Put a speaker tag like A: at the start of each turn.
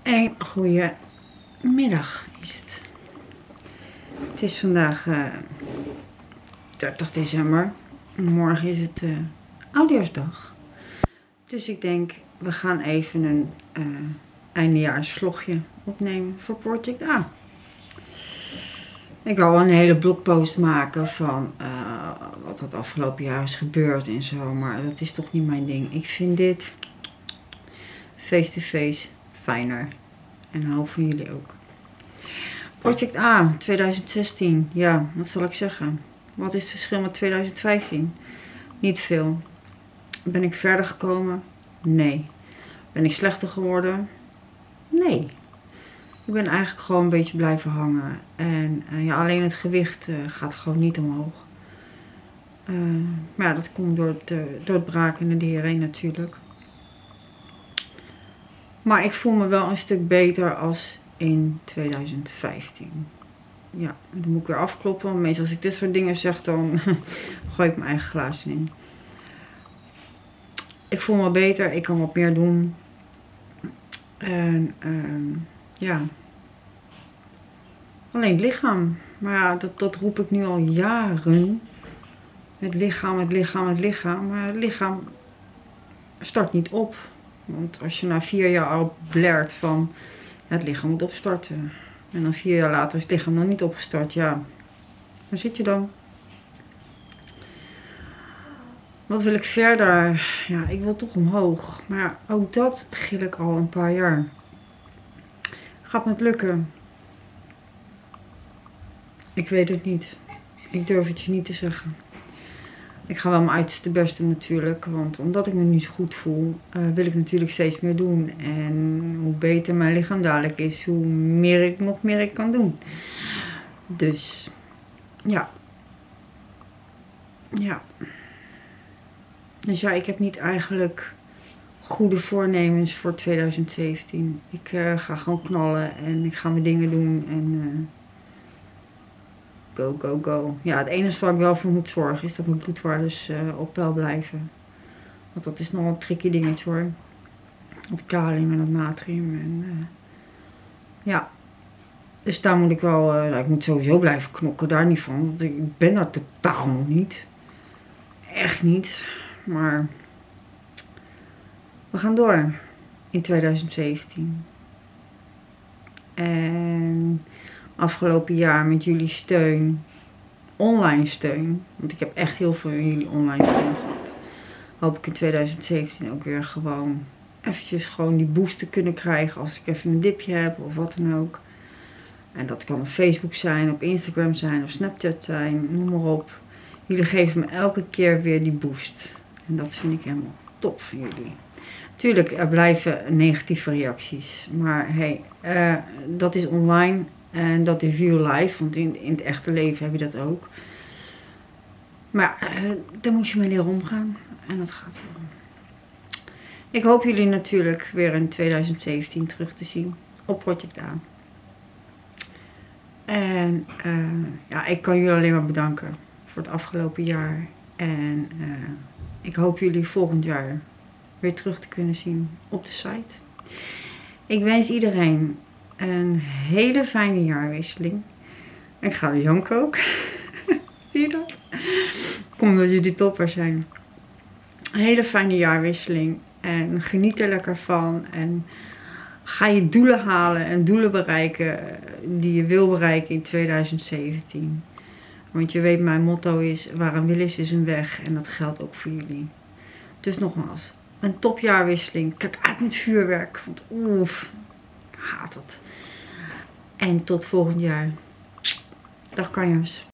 A: Een goede middag is het. Het is vandaag 30 december. Morgen is het Oudejaarsdag. Dus ik denk, we gaan even een eindejaarsvlogje opnemen voor Project A. Ik wil een hele blogpost maken van wat het afgelopen jaar is gebeurd en zo. Maar dat is toch niet mijn ding. Ik vind dit face-to-face fijner. En een hoop van jullie ook. Project A 2016. Ja, wat zal ik zeggen? Wat is het verschil met 2015? Niet veel. Ben ik verder gekomen? Nee. Ben ik slechter geworden? Nee. Ik ben eigenlijk gewoon een beetje blijven hangen. En ja, alleen het gewicht gaat gewoon niet omhoog. Maar ja, dat komt door het braken in de diarree natuurlijk. Maar ik voel me wel een stuk beter als in 2015. Ja, dan moet ik weer afkloppen. Want meestal als ik dit soort dingen zeg, dan gooi ik mijn eigen glazen in. Ik voel me beter. Ik kan wat meer doen. En ja. Alleen het lichaam. Maar ja, dat roep ik nu al jaren. Het lichaam, het lichaam, het lichaam. Maar het lichaam start niet op. Want als je na 4 jaar al blert van ja, het lichaam moet opstarten. En dan 4 jaar later is het lichaam nog niet opgestart. Ja, waar zit je dan? Wat wil ik verder? Ja, ik wil toch omhoog. Maar ook dat gil ik al een paar jaar. Gaat me het lukken? Ik weet het niet. Ik durf het je niet te zeggen. Ik ga wel mijn uiterste best doen natuurlijk. Want omdat ik me nu zo goed voel, wil ik natuurlijk steeds meer doen. En hoe beter mijn lichaam dadelijk is, hoe meer nog meer ik kan doen. Dus, ja. Ja. Dus ja, ik heb niet eigenlijk goede voornemens voor 2017. Ik ga gewoon knallen en ik ga mijn dingen doen en go, go, go. Ja, het enige waar ik wel voor moet zorgen is dat mijn bloedwaardes op peil blijven. Want dat is nog een tricky dingetje hoor. Het kalium en het natrium en ja. Dus daar moet ik wel, ik moet sowieso blijven knokken, daar niet van. Want ik ben daar totaal nog niet. Echt niet. Maar we gaan door in 2017. En afgelopen jaar met jullie steun, online steun, want ik heb echt heel veel van jullie online steun gehad. Hoop ik in 2017 ook weer gewoon eventjes gewoon die boost te kunnen krijgen als ik even een dipje heb of wat dan ook. En dat kan op Facebook zijn, op Instagram zijn, op Snapchat zijn, noem maar op. Jullie geven me elke keer weer die boost. En dat vind ik helemaal top van jullie. Tuurlijk, er blijven negatieve reacties. Maar hey, dat is online en dat is real life. Want in het echte leven heb je dat ook. Maar daar moet je mee leren omgaan. En dat gaat wel. Ik hoop jullie natuurlijk weer in 2017 terug te zien op Project A. En ja, ik kan jullie alleen maar bedanken voor het afgelopen jaar. En ik hoop jullie volgend jaar weer terug te kunnen zien op de site. Ik wens iedereen een hele fijne jaarwisseling. Ik ga weer janken ook. Zie je dat? Kom omdat jullie toppers zijn. Een hele fijne jaarwisseling. En geniet er lekker van. En ga je doelen halen en doelen bereiken die je wil bereiken in 2017. Want je weet, mijn motto is, waar een wil is een weg. En dat geldt ook voor jullie. Dus nogmaals, een topjaarwisseling. Kijk uit met vuurwerk. Want oef, ik haat het. En tot volgend jaar. Dag kanjers.